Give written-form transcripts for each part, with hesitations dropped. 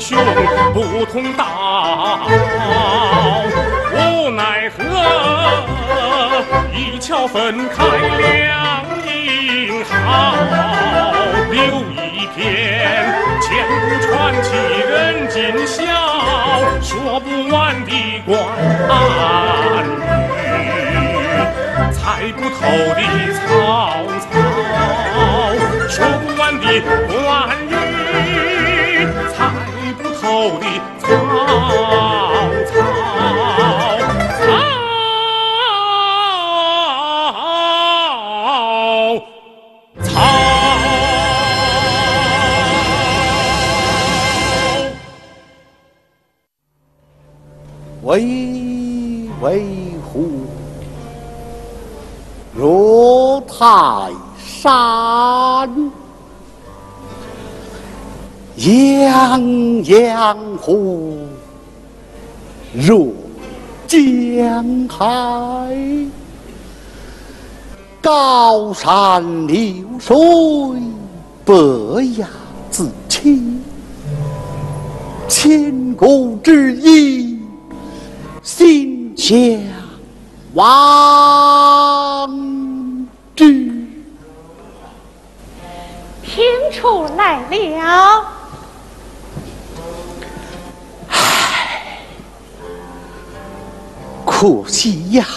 兄不同道，无奈何一桥分开两英豪，留一篇千古传奇人今晓，说不完的关羽，猜不透的曹操，说不完的关羽，猜不透的曹操。 巍巍乎若泰山，洋洋乎若江海。高山流水不亚自清，千古之意心向往之。 听出来了。 唉，可惜呀，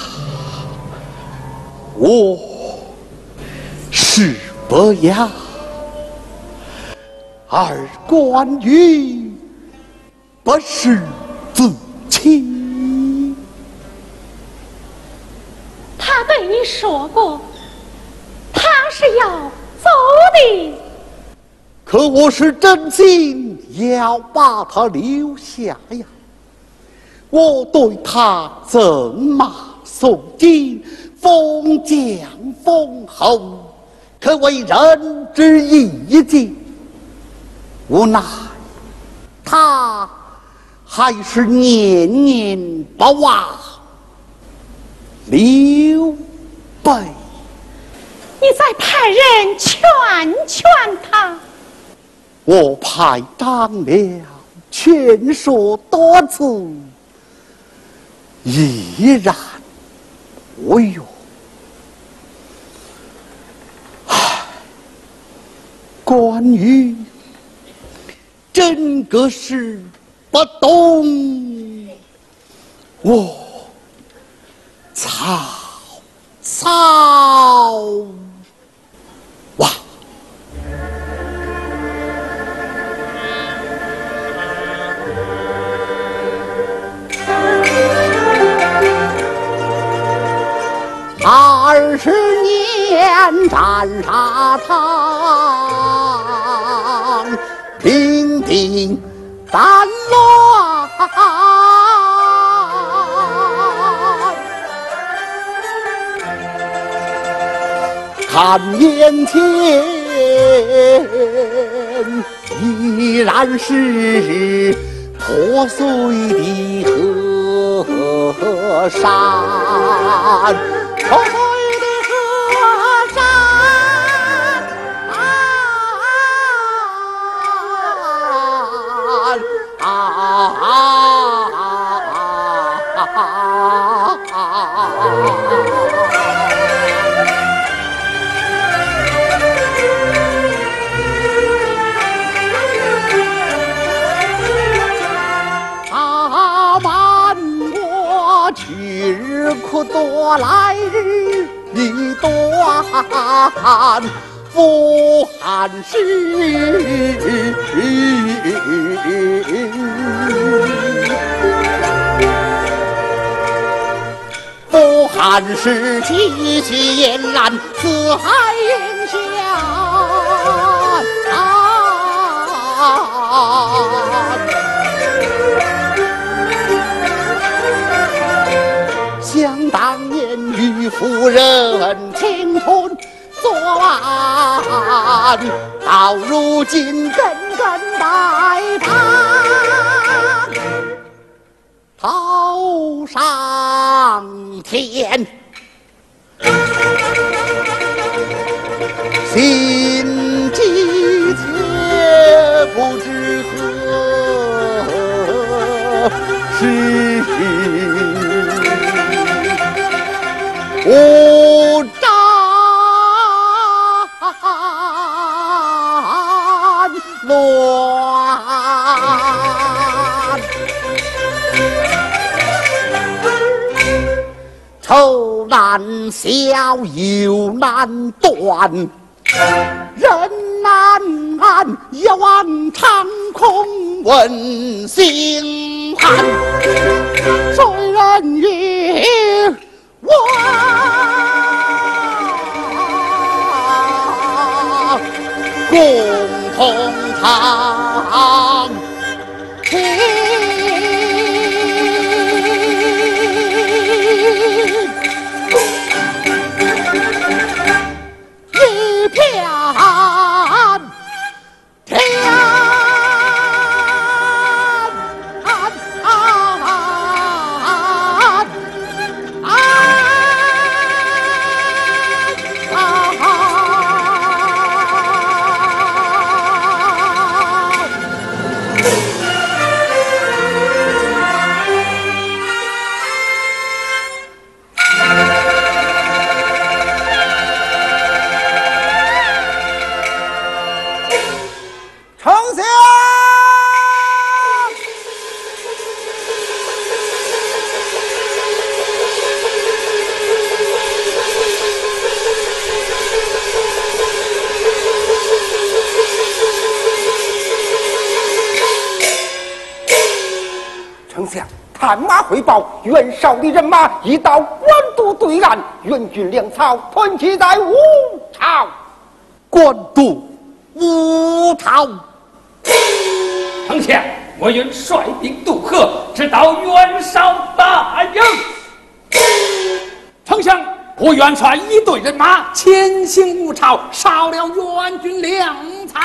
我是不雅，而关羽不是自清。 他对你说过，他是要走的。 可我是真心要把他留下呀！我对他赠马送金，封将封侯，可为人之义尽。无奈他还是念念不忘刘备。 你再派人劝劝他。 我派张辽劝说多次，依然无用。关羽真个是不懂我曹操哇！20年战沙场，平定战乱，看眼前依然是破碎的河山。破碎的河山去日苦多来日已短，复汉时复汉时气血俨然，四海云霄想当年与夫人青春作伴，到如今根根白发，头上天，心急切不知何是无战乱，愁难消忧难断，人难安，夜晚长空问心寒。谁人与我共同堂一片天。 探马汇报，袁绍的人马已到官渡对岸，援军粮草屯积在吴巢。 官渡吴巢， 丞相，我愿率兵渡河，直捣袁绍大营。 丞相，我愿率一队人马前行吴巢，烧了援军粮草。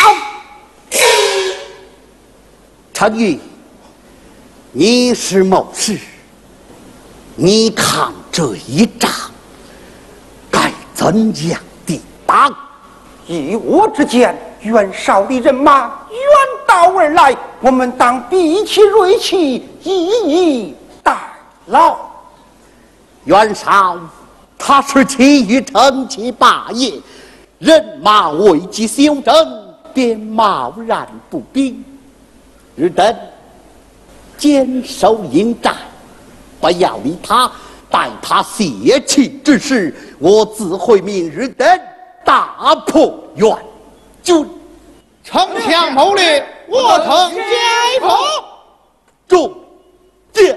陈玉，你是谋士，你看这一仗该怎样抵挡？ 依我之见，袁绍的人马远道而来，我们当避其锐气，以逸待劳。 袁绍他是起于成其霸业，人马未及休整，便贸然步兵，日等坚守营寨，不要理他，待他泄气之时，我自会明日等大破袁军。 丞相谋略，我曾接头。 众见。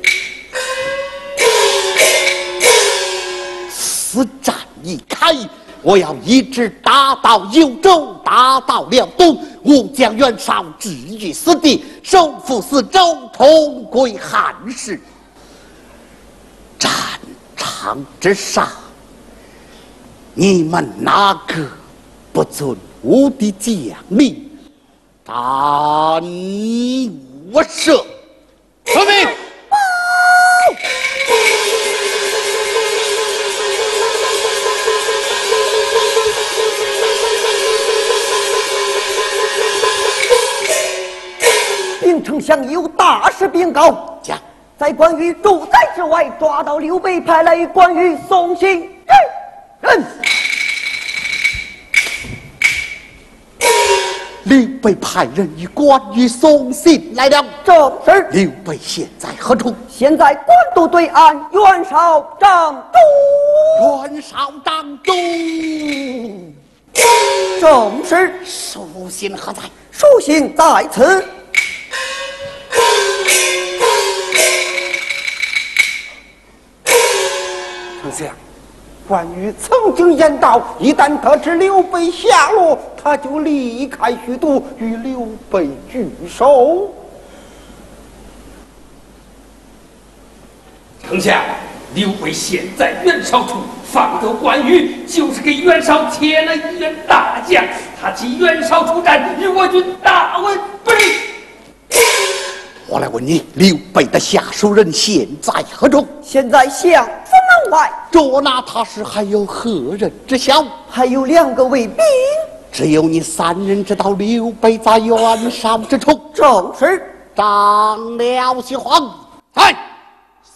此战一开，我要一直打到幽州，打到辽东，我将袁绍置于死地，收复四周，重归汉室。战场之上，你们哪个不遵我的将令，斩我射？ 遵命。 禀丞相，有大事禀告。 讲， 在关羽住宅之外抓到刘备派来与关羽送信人。 刘备派人与关羽送信来了。 正是。 刘备现在何处？ 现在官渡对岸，袁绍掌中。 袁绍掌中。 正是。 书信何在？ 书信在此。丞相，关羽曾经言道，一旦得知刘备下落，他就离开许都，与刘备聚首。 丞相，刘备现在袁绍处，放走关羽，就是给袁绍添了一员大将。他替袁绍出战，与我军大为不利。 我来问你，刘备的下属人现在何处？ 现在相府门外。 捉拿他时还有何人知晓？ 还有2个卫兵。 只有你3人知道刘备在袁绍之处。 正是。 张辽徐晃，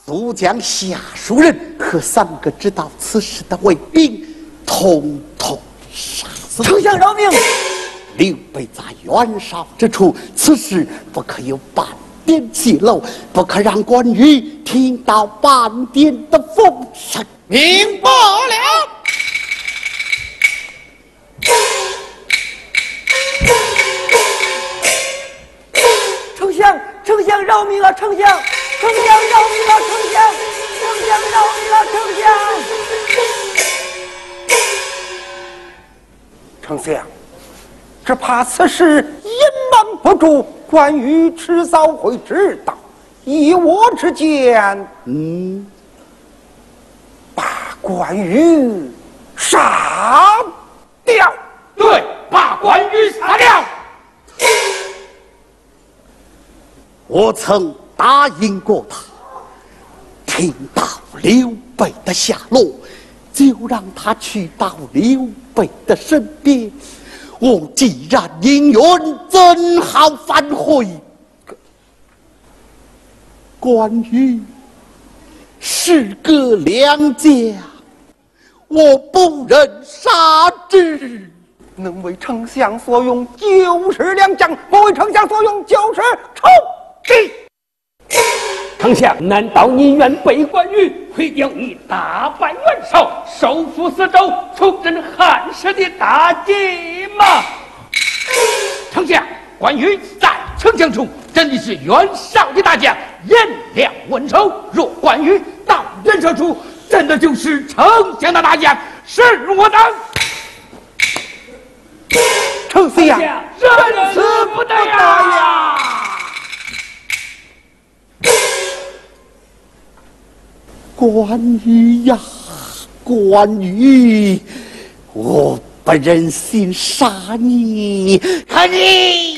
速将下属人和3个知道此事的卫兵统统杀死。 丞相饶命！ 刘备在袁绍之处，此事不可有半点泄露，不可让关羽听到半点的风声。 明白了。 丞相饶命啊！丞相饶命啊！丞相饶命啊！丞相，只怕此事隐瞒不住，关羽迟早会知道。依我之见，把关羽杀掉。 对，把关羽杀掉。 我曾答应过他，听到刘备的下落，就让他去到刘备的身边。我既然应允，怎好反悔？关羽是个良将，我不忍杀之。 能为丞相所用，就是良将；不为丞相所用，就是仇敌。 丞相，难道你愿背关羽，会定你打败袁绍，收复四周，重振汉室的大计吗？丞相，关羽在丞相处真的是袁绍的大将，颜良文丑。若关羽到袁绍处，真的就是丞相的大将，是我当。 丞相， 认死不得呀！ 关羽呀，关羽，我不忍心杀你，可你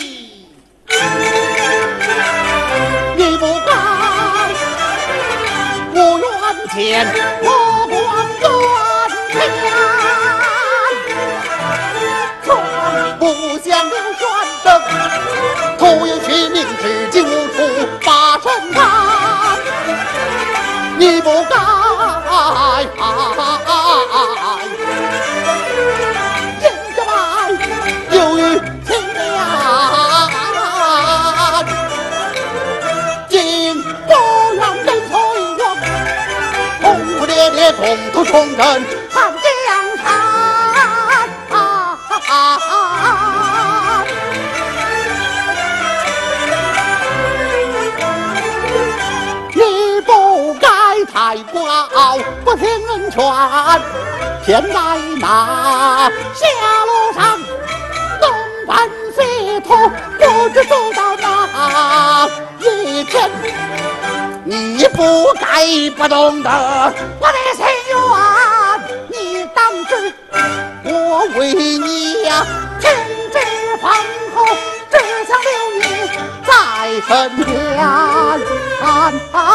不该，我冤前我关冤前，从不想留玄德，徒有取名至今无处把身看。你不该，人家来由于情良，竟不让人摧我，轰轰烈烈，统统重振汉江山。太高不听人劝，现在那下路上东奔西突，不知走到哪一天。你不该不懂得我的心愿，你当知我为你呀情之方厚，只想留你在身边。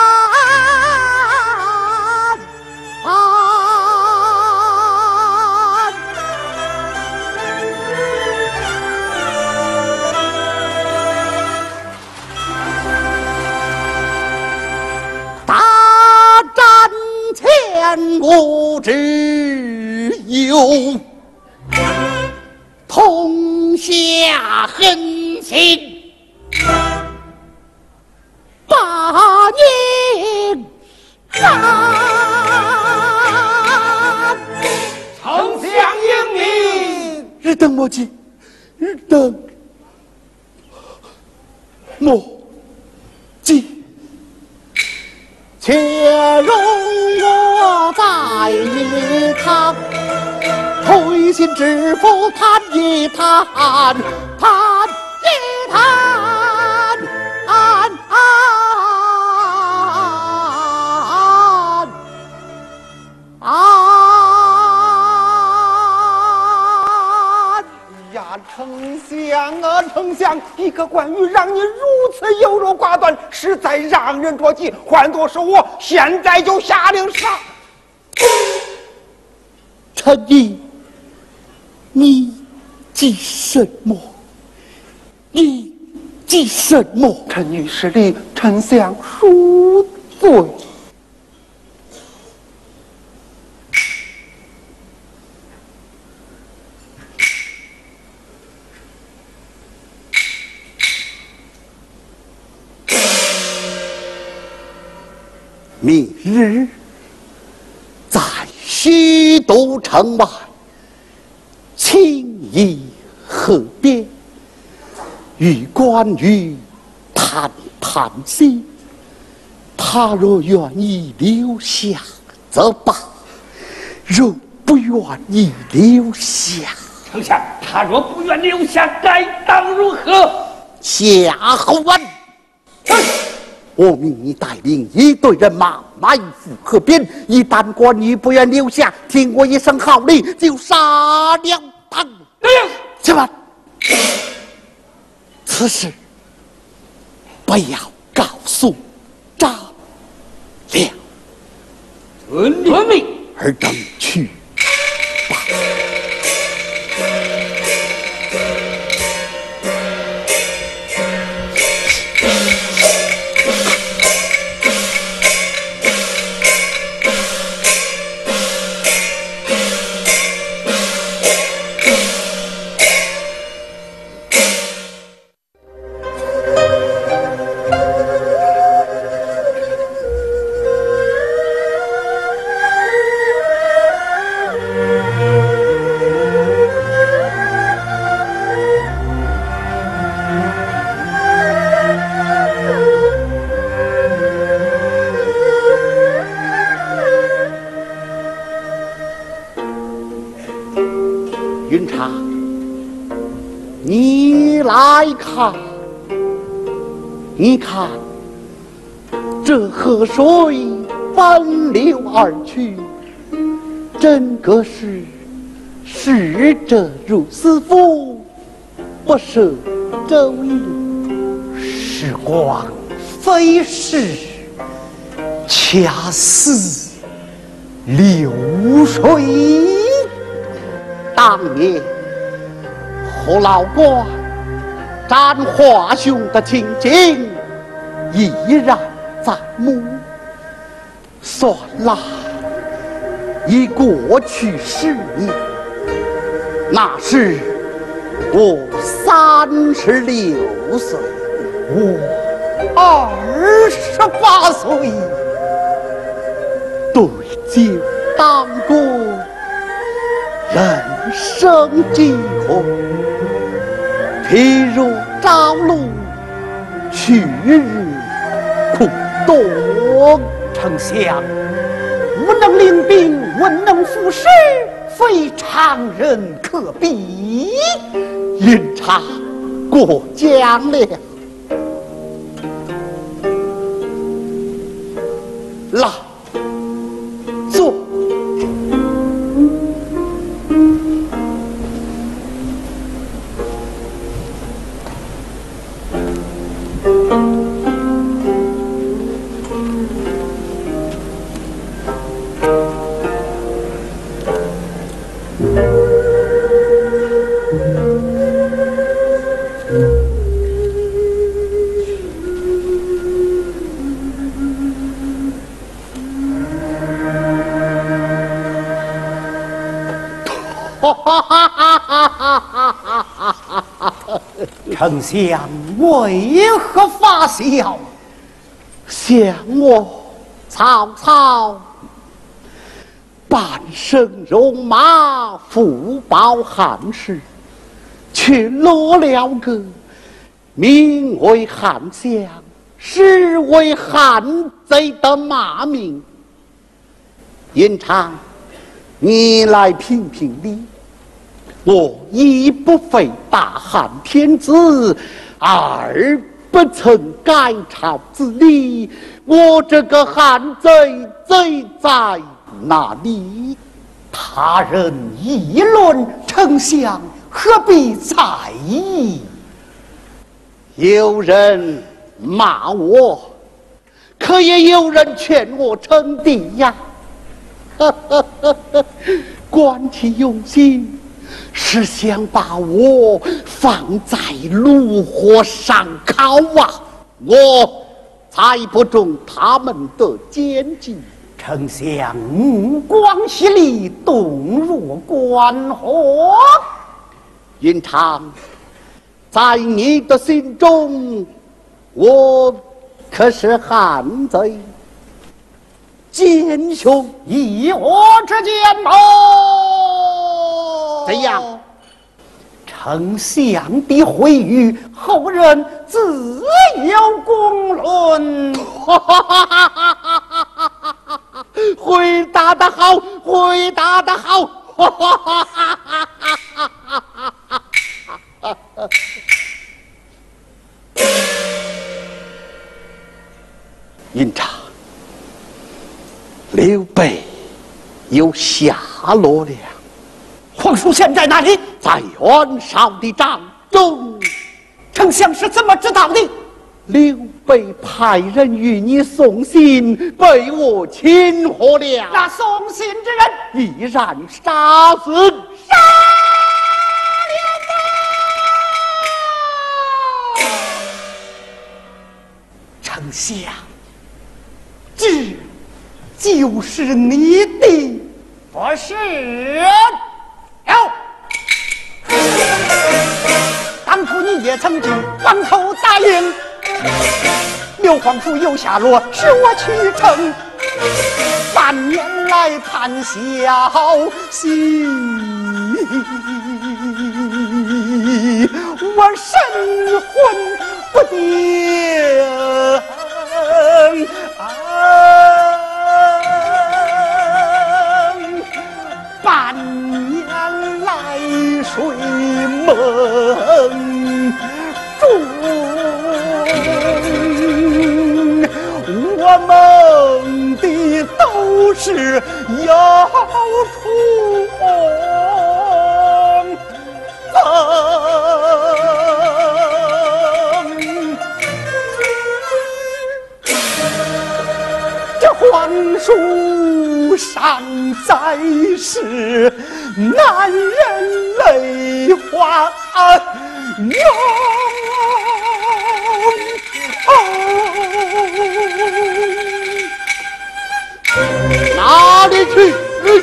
千古之忧，痛下狠心，把你杀。 丞相英明， 日等莫急，日等莫急。且容我在一趟，推心置腹谈一谈，谈一谈， 呀，丞相啊，丞相，一个关羽让你如此优柔寡断，实在让人着急。换作是我，现在就下令杀。 陈毅，你急什么？你急什么？ 臣女失礼，丞相恕罪。 明日在许都城外青衣河边，与关羽谈谈心。他若愿意留下则罢，若不愿意留下， 丞相，他若不愿留下，该当如何？ 夏侯文，我命你带领一队人马埋伏河边，一旦关羽不愿留下，听我一声号令，就杀了他。去吧。此事不要告诉张良。 遵命。 而等去吧。云长，你来看，你看，这河水奔流而去，真个是逝者如斯夫，不舍周矣。 时光飞逝，恰似流水。 当年和老关斩华雄的情景依然在目，算来已过去10年。那时我36岁， 我28岁， 对酒当歌，人生几何？譬如朝露，去日苦多。 丞相，吾能领兵，文能赋诗，非常人可比。 阴差过奖了。来，坐。 丞相为何发笑？ 想我曹操半生戎马，福报汉室，却落了个名为汉相，实为汉贼的骂名。云长，你来评评理。我一不废大汉天子，二不曾改朝自立，我这个汉贼贼在哪里？ 他人议论，丞相何必在意？ 有人骂我，可也有人劝我称帝呀。观其用心，是想把我放在炉火上烤啊！我才不中他们的奸计。 丞相目光犀利，动若观火。 云长，在你的心中，我可是汉贼。 奸雄， 以我之见谋。 怎样？ 丞相的回谕，后人自有公论。 回答的好，回答的好。营长，刘备有下落了。 皇叔现在哪里？ 在袁绍的帐中。 丞相是怎么知道的？ 刘备派人与你送信，被我擒获了。 那送信之人已然杀死。 杀了吗？丞相，这就是你的不是？有。当初你也曾经王头答应刘皇叔有下落，使我去城，半年来谈消息，我神魂不定。半年来睡梦中，我梦的都是要出风。这皇叔尚在世，男人泪花涌。 哪里去？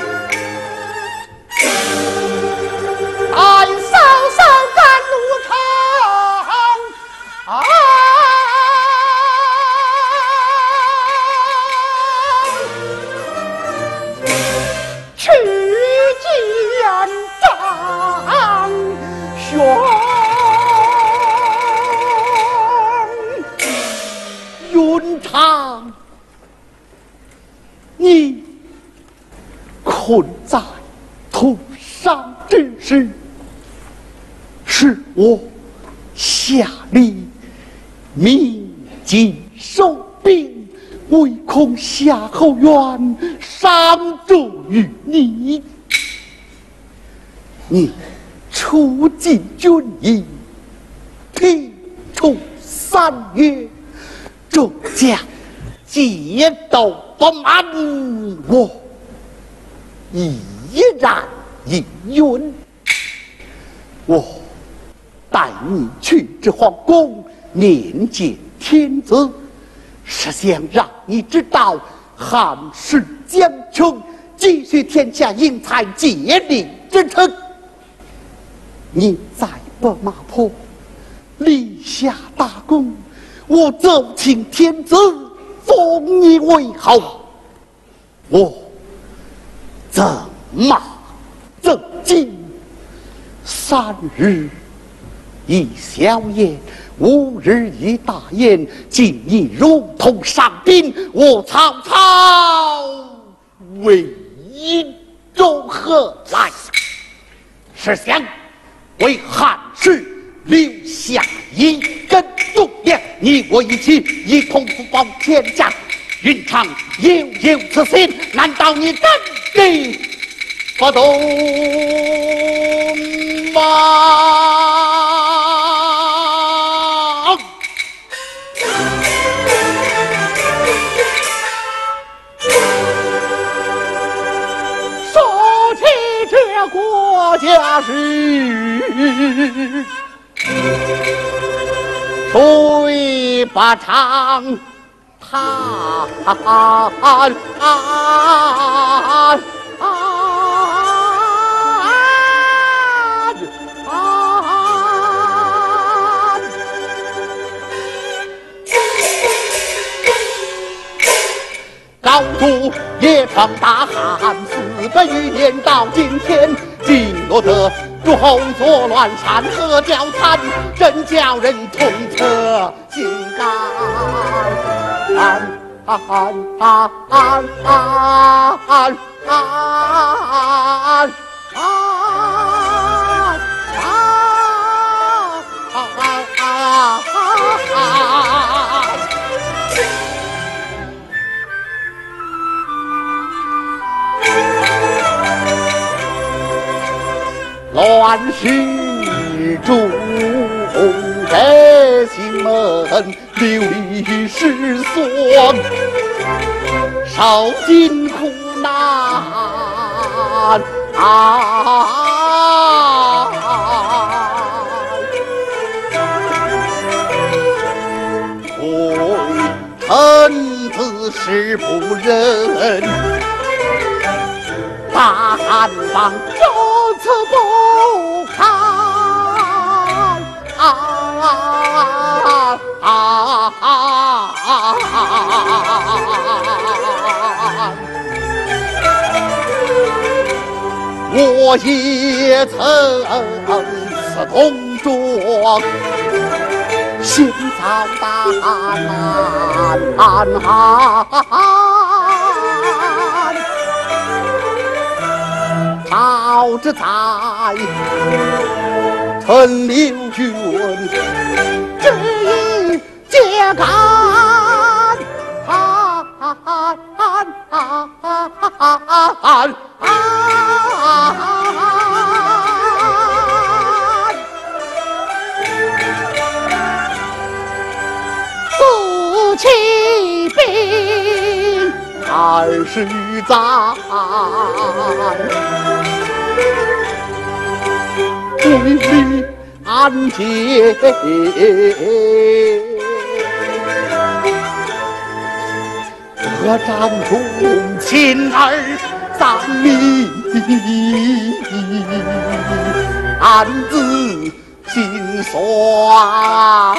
俺嫂嫂赶路程啊！去见张兄。 云长，你困在土上之时，是我下令鸣金收兵，唯恐夏侯渊伤重于你。你出进军营，提出3月，众将皆都不满，我毅然应允。我带你去至皇宫面见天子，是想让你知道汉室将穷，积蓄天下英才竭力支撑。你在白马坡立下大功，我奏请天子封你为侯，我赠马赠金，3日一小宴，5日一大宴，今你如同上宾，我曹操为中何来？是想为汉室留下一根忠烈，你我一起一同福保天下。云长悠悠此心，难道你真的不懂吗？ 说起这国家事， 谁把长叹高豪赌也成大汉，400余年到今天，竟落得诸侯作乱，山河交残，真叫人痛彻心肝。乱世中，百姓们流离失所，受尽苦难。臣子是不忍，大汉王就此不堪。我也曾此同桌，先遭大难。好之在陈留军，只一揭竿。四骑兵20载，为立安节。得掌中亲儿丧命，暗自心酸。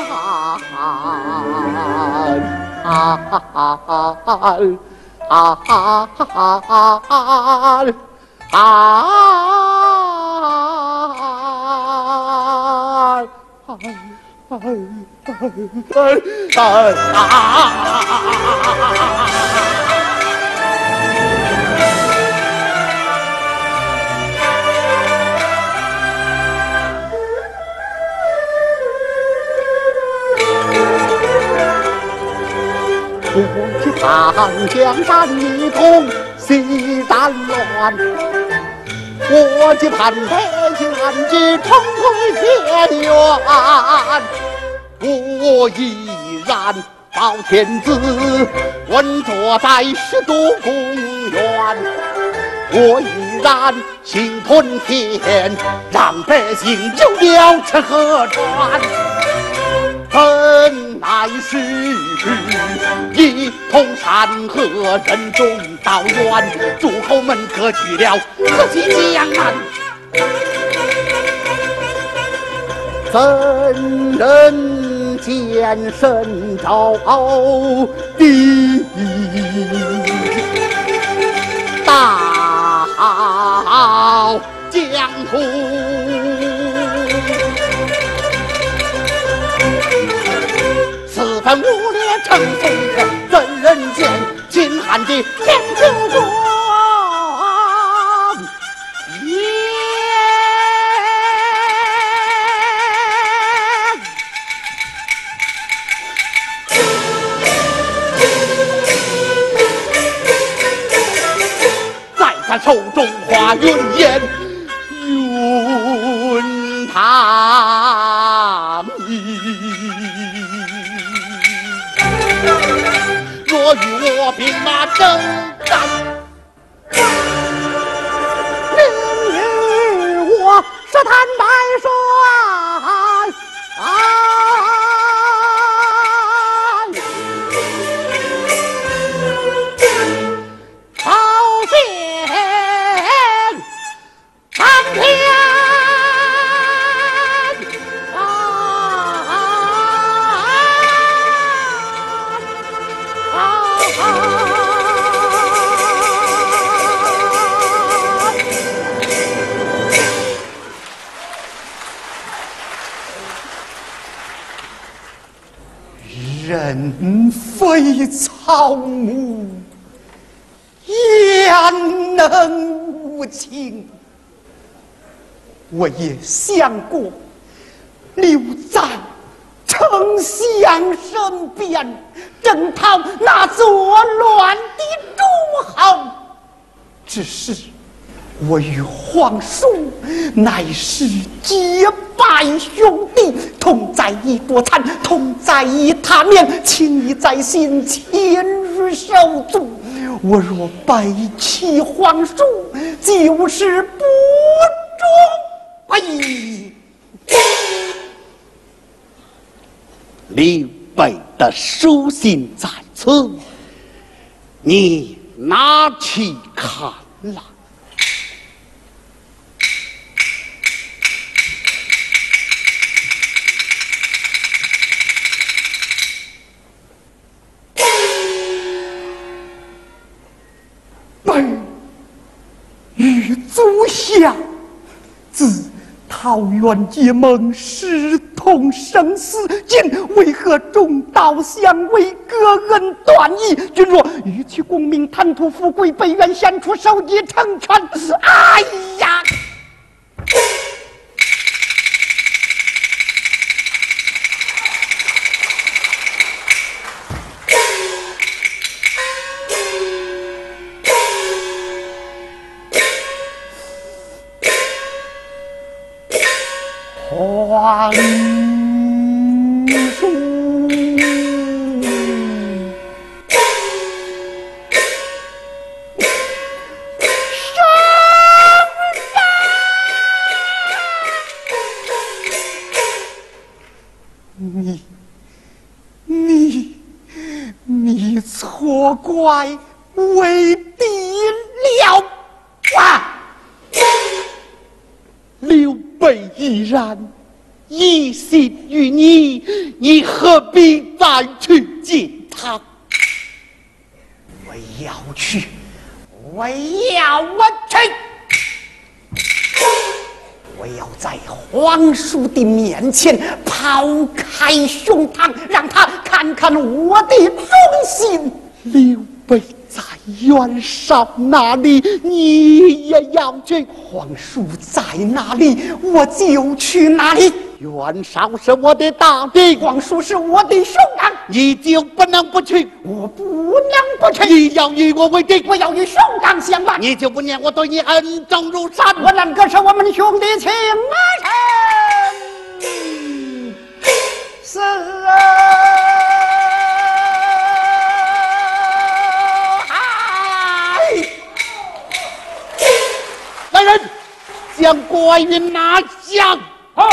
我去长江山一统西战乱，我去盼百姓安居重回田园。我依然保天子，稳坐在10都公园。我依然心屯田，让百姓有了吃和穿。本来是一统山河，任重道远，诸侯们割据了自己江南。怎人见神州地大江湖？4分5裂成宋天，怎人见秦汉的天九国？在他手中化云烟，云堂意。若与我兵马征战，明日我是坦白说。朝鲜长天。 人非草木，焉能无情？我也想过留在丞相身边，征讨那作乱的诸侯。只是我与皇叔乃是结拜兄弟，同在一锅餐，同在一榻面，情谊在心，亲如手足。我若背弃皇叔，就是不忠。哎， 刘备的书信在此，你拿去看了。 本与祖下自桃园结盟，视同生死，今为何中道相为，割恩断义？君若欲取功名，贪图富贵，北原献出手机成全。哎呀！皇叔，你错怪为敌了啊！ 刘备已然一心于你，你何必再去见他？ 我要去，我要在皇叔的面前抛开胸膛，让他看看我的忠心。 刘备在袁绍那里，你也要去。 皇叔在哪里，我就去哪里。 袁绍是我的大敌， 皇叔是我的兄长， 你就不能不去。 我不能不去。 你要与我为敌， 我要与兄长相伴。 你就不念我对你恩重如山。 我啷个是我们兄弟情深？是啊。 来人，将关羽拿下！ 好。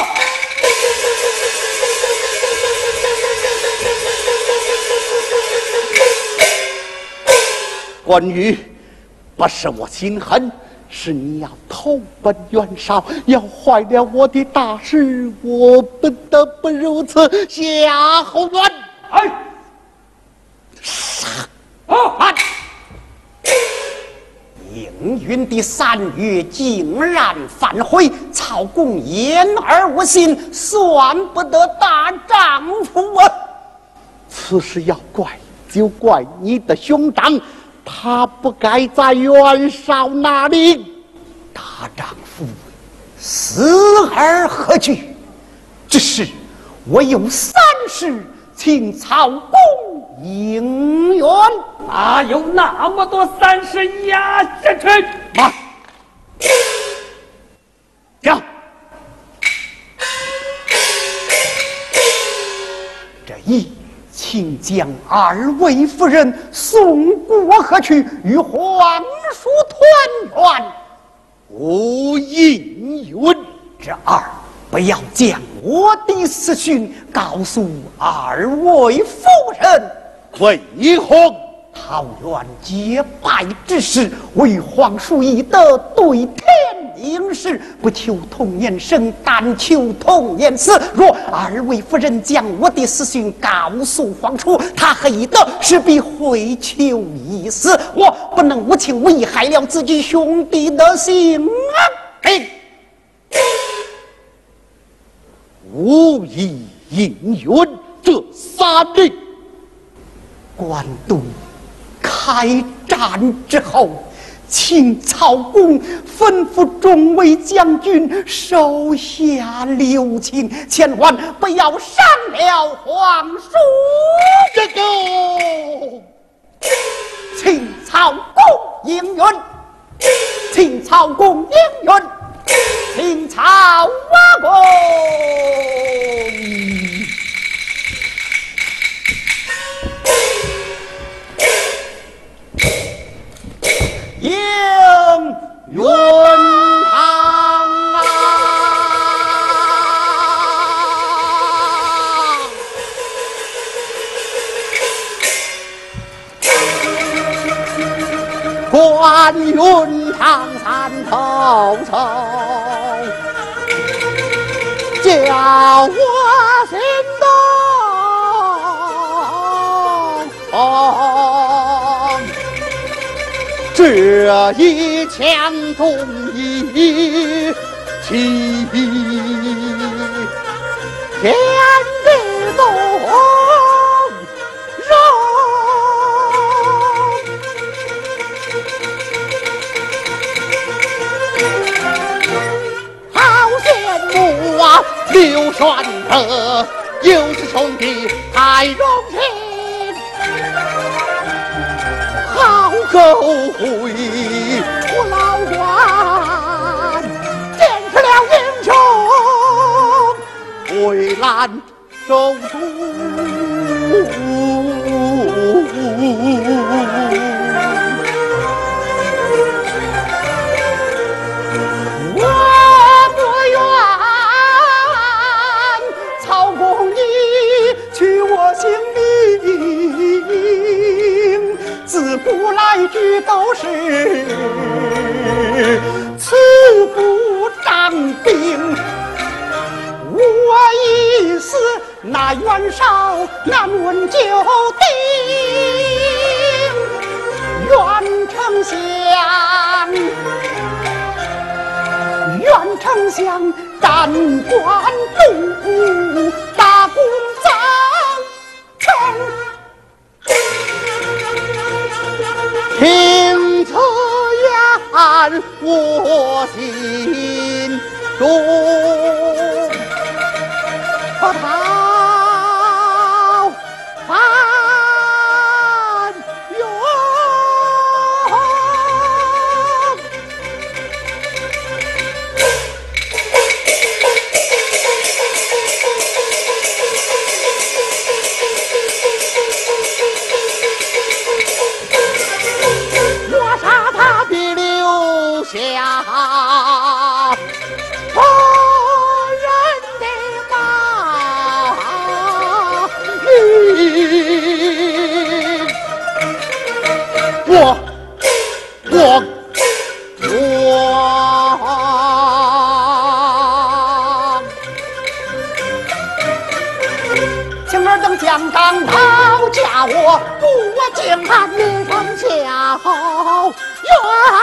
关羽，不是我心狠，是你要投奔袁绍，要坏了我的大事，我不得不如此。夏侯惇， 哎， 杀！ 啊！ 应允的3月竟然反悔，曹公言而无信，算不得大丈夫啊！ 此事要怪，就怪你的兄长，他不该在袁绍那里。 大丈夫死而何惧？只是我有3事，请曹公应允。 哪有那么多3事压下去？ 妈，讲。 这一，请将2位夫人送过河去，与皇叔团圆。 无应允。 这2，不要将我的死讯告诉2位夫人。 为何？ 桃园结拜之事，为皇叔已得，对天应是，不求同年生，但求同年死。若2位夫人将我的死讯告诉皇叔，他黑得势必会求一死，我不能无情危害了自己兄弟的性命。 无以应允。 这3令。 官渡开战之后，请曹公吩咐众位将军手下留情，千万不要伤了皇叔。 这个， 请曹公应允，请曹公应允，请曹公应允堂啊！ 关云长三头头，叫我心动。这一枪同一气，天地动容。好羡慕啊，刘玄德又是兄弟太荣幸。好后悔，我老关坚持了英雄，为难守住。我不愿曹公你取我性命，自古来句都是慈父长兵。我已死，那袁绍难问九鼎。袁丞相斩官渡，大功造成。 听此言，我心中波涛翻涌。我杀他必留下活人的马运。我请尔等将当劳驾我，助我江汉面上下好冤。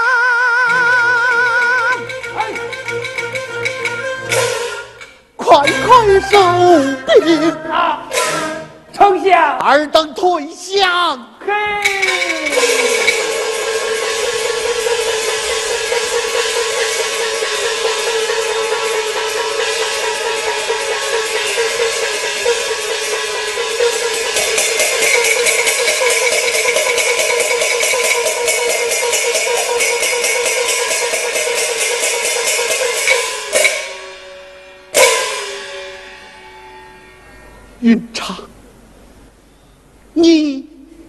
快收兵啊！丞相， 尔等退降。 嘿。 云长，你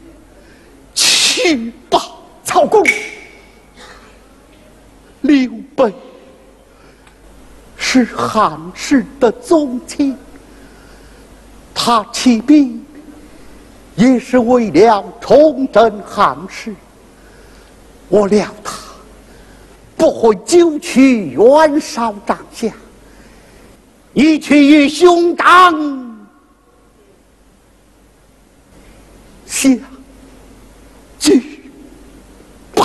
去吧。 曹公， 刘备是汉室的宗亲，他起兵也是为了重振汉室。我料他不会久取袁绍帐下，你去与兄长下举报。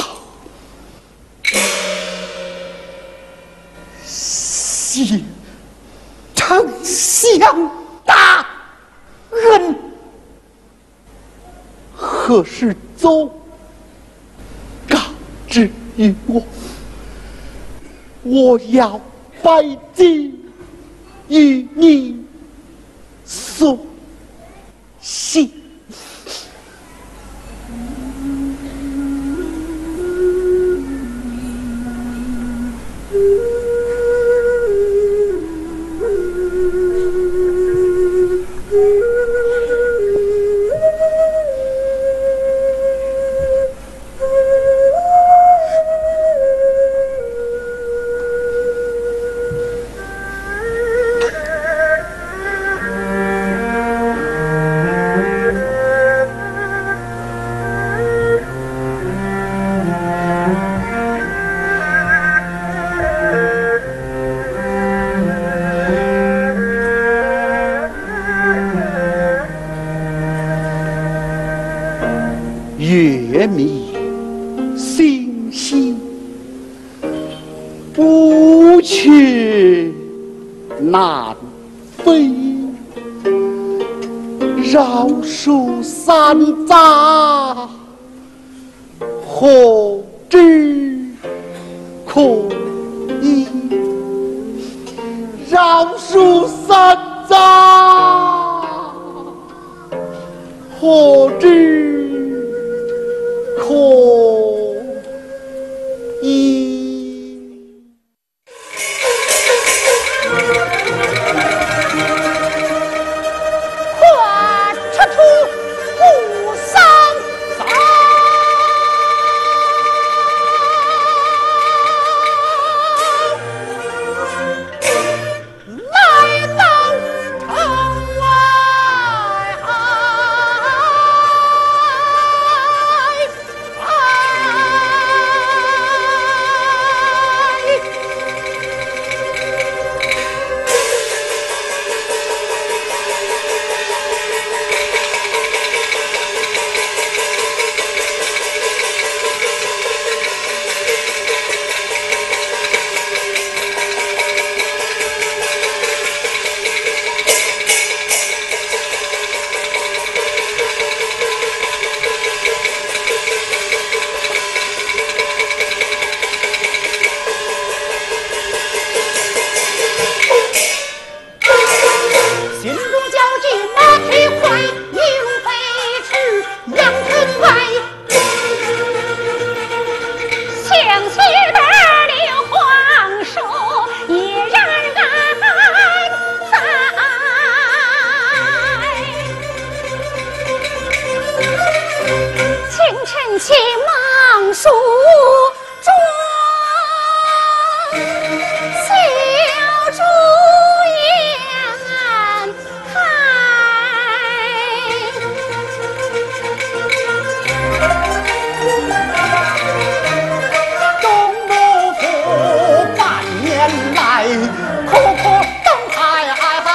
谢丞相大何时走？告知于我，我要拜祭与你所信。月迷星稀，不去南飞。绕树三匝，何枝可依？绕树三匝，何枝可依？ 快撤出不丧丧！来到城外。且忙梳妆，小猪眼东陆府半年来，苦苦等待，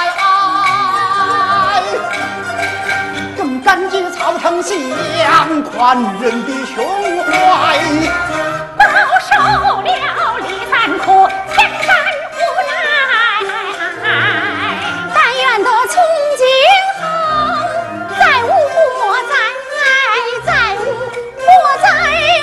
正感激曹丞相宽仁的胸怀， 饱受了李三苦，千山无奈。但愿得从今后，再无莫灾，再无莫灾。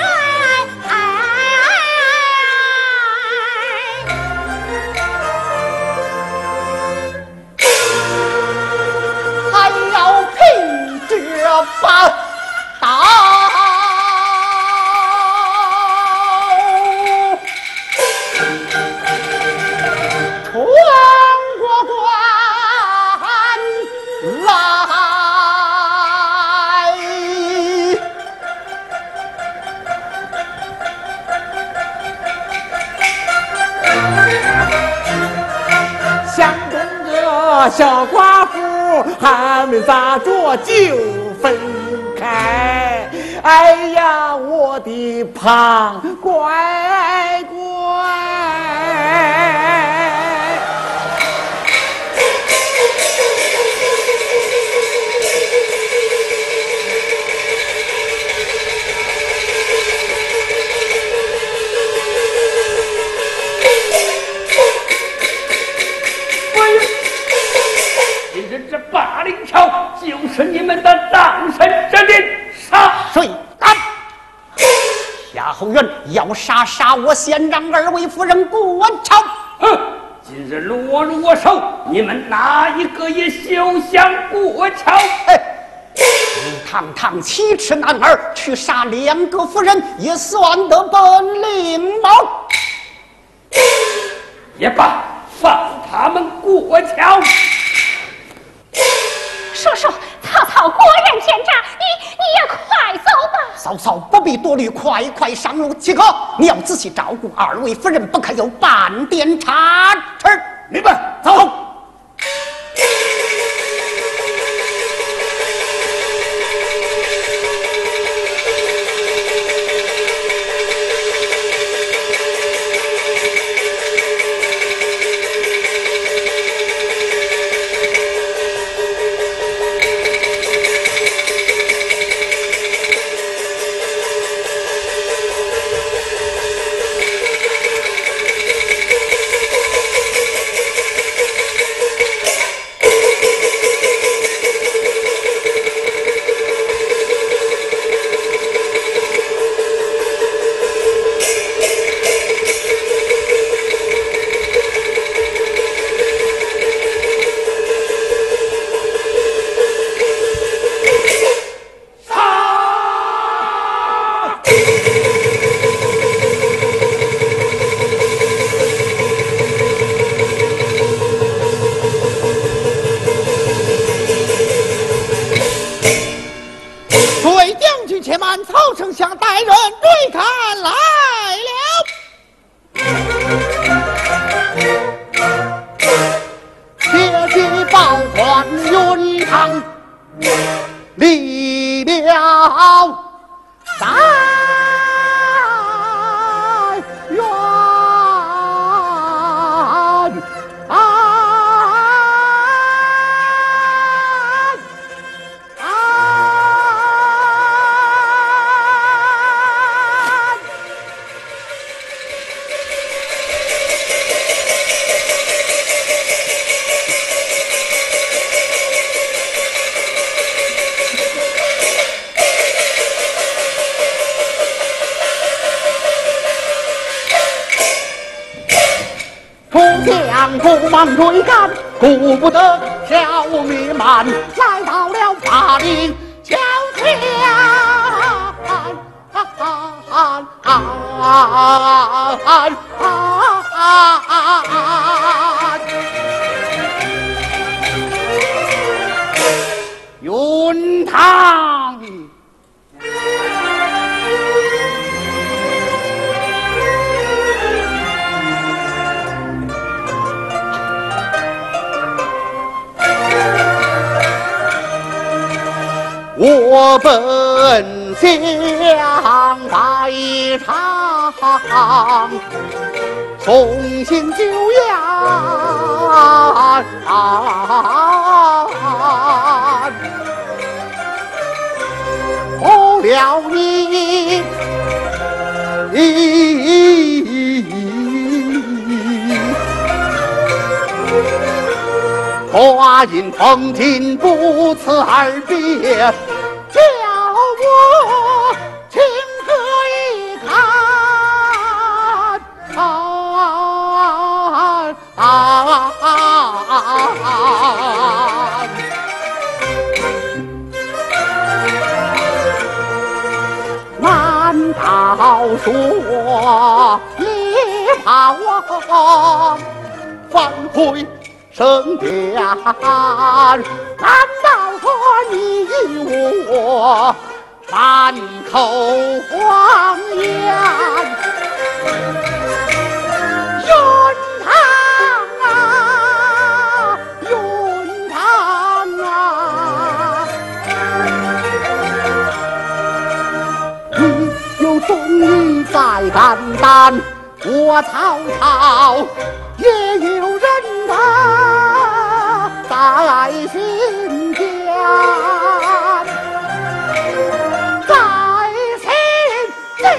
还要凭这般道。 小寡妇还没咋着就分开，哎呀，我的胖乖乖！ 这8灵桥就是你们的当身之令，杀！ 人，要杀我，先让二位夫人过朝。 哼！今日落入我手，你们哪一个也休想过桥。 你堂堂奇耻男儿，去杀2个夫人，也算得本领吗？ 也罢，放他们过桥。 叔叔，曹操果然奸诈，你也快走吧。 嫂嫂不必多虑，快上路。七哥，你要仔细照顾2位夫人，不可有半点差池。 明白，走。 且慢，曹丞相带人追看来了。 铁骑报还云堂，离了在远不忙追赶，顾不得消灭慢，来到了巴陵交前，云堂。我本想拜场，重新就要不了你话音风景不辞而别，叫我情何以堪？难道说你怕我反悔圣殿？难道说你以我满口谎言？云堂啊，云堂啊，你有忠义在肝胆，我曹操也有人啊在心间，在心间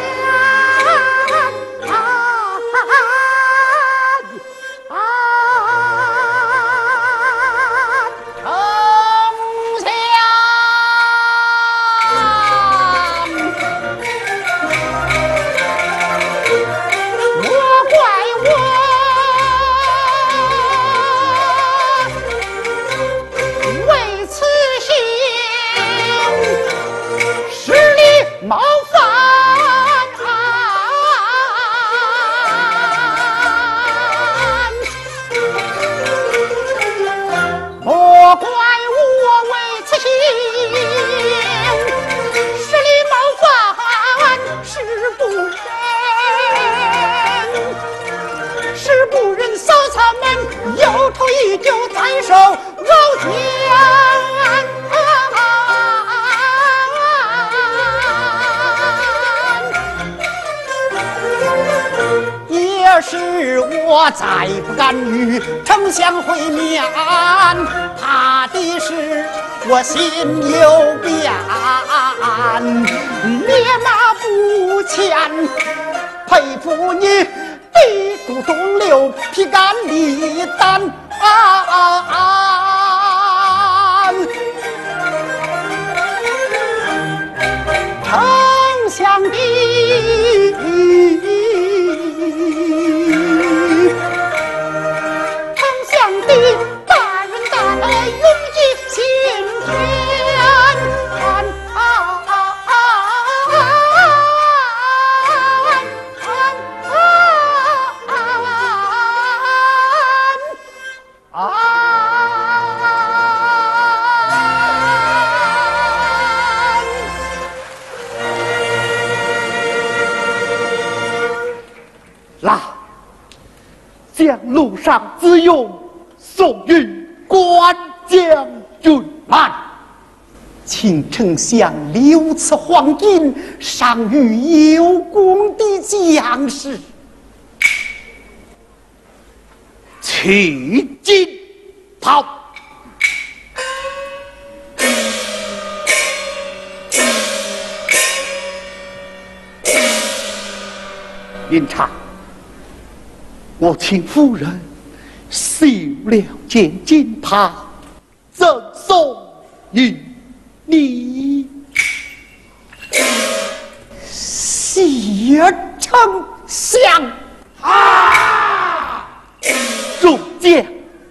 丞相。 冒犯。莫怪我为此行，十里冒犯是不仁，是不仁，嫂嫂们有头依旧在手肉间。也是我再不敢与丞相会面，怕的是我心有变，烈马不前，佩服你地主中流，披肝沥胆丞相的大仁大德永记心田。 来，将路上之用送与关将军。 慢，请丞相留此黄金，赏与有功的将士。 取金袍。云长，我请夫人绣了件金袍，赠送与你。 谢丞相啊！众将，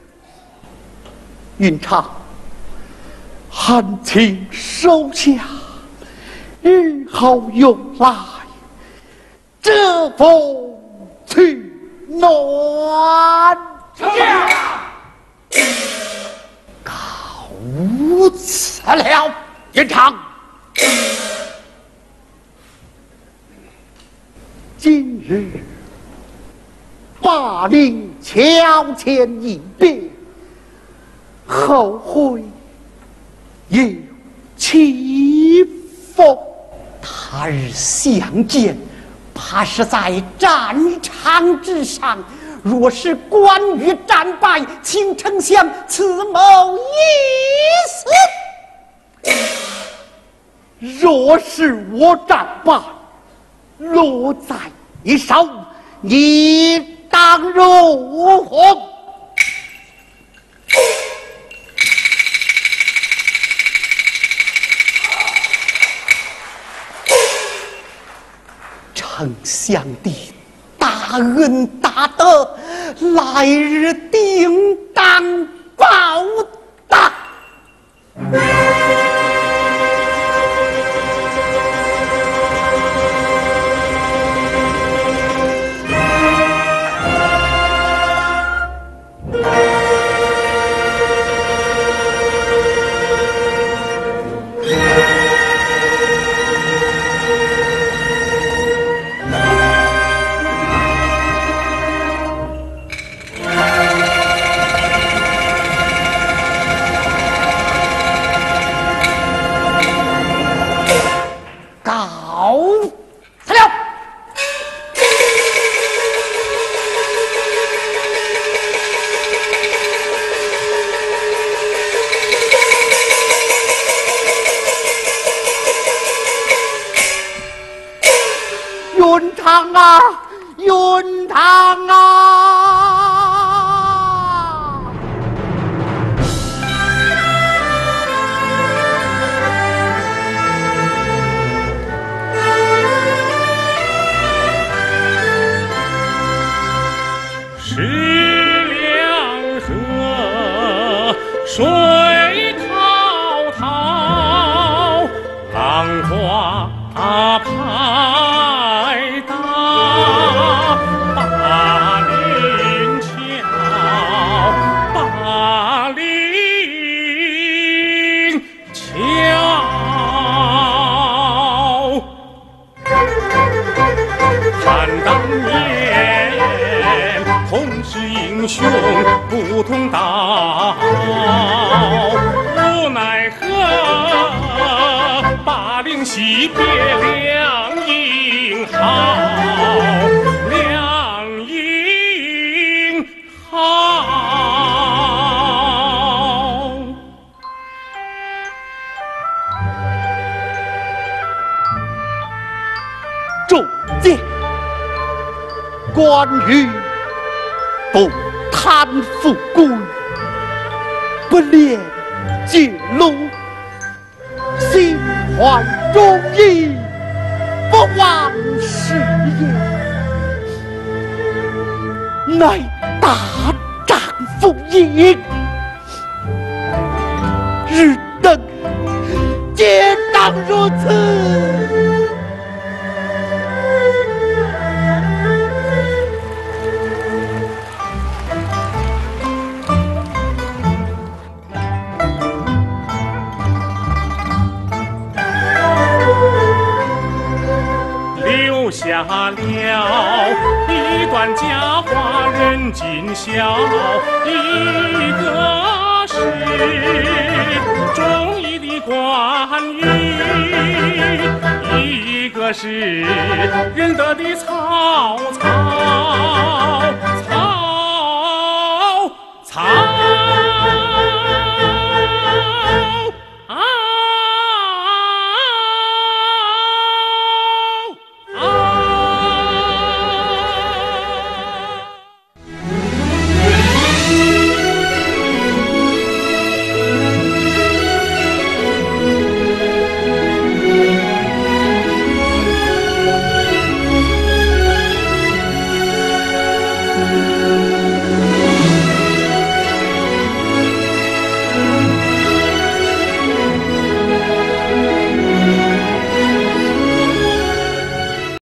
云长，还请收下，日后用来遮风取暖。 告辞了， 云长。今日霸凌乔迁一别，后会有期否？ 他日相见，怕是在战场之上。若是关羽战败，请丞相此谋一死。 若是我战败，落在你手，你当如何？ 丞相的大恩大德，来日定当报答。 云长啊，云长啊！ 是凉河水滔滔，浪花排打巴林桥，巴林桥。看当年同是英雄不同道，无奈何巴陵惜别两英豪，两英豪。 众将关羽不贪富贵，不恋贱禄，心怀忠义，不忘事业，乃大丈夫也。日等皆当如此。 留下了一段佳话人今晓，一个是忠义的关羽，一个是仁德的曹操。